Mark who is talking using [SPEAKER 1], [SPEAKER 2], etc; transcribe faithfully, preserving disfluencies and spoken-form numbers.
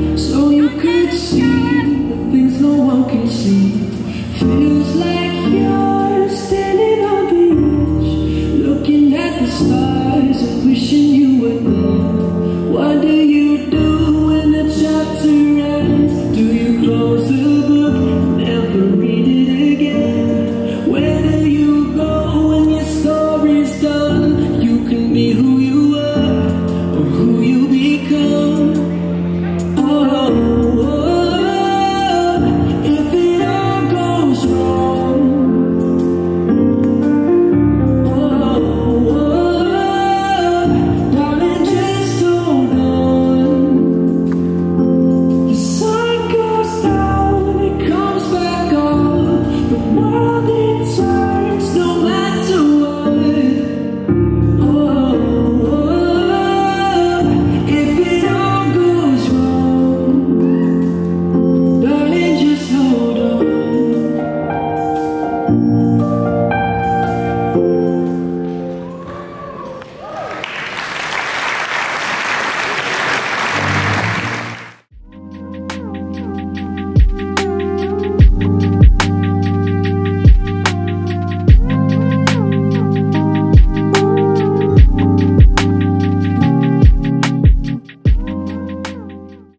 [SPEAKER 1] so you could see the things no one can see. Feels like you're standing on the beach, looking at the stars and wishing you were there. What do you do when the chapter ends? Do you close the book and never read it again? Where do you go when your story's done? You can be who you are or who you become. Oh, oh, oh, if it all goes wrong. Oh, oh, oh, darling, just hold on. The sun goes down, it comes back on. The world it turns no matter what. Oh, oh, if it all goes wrong, darling, just hold on.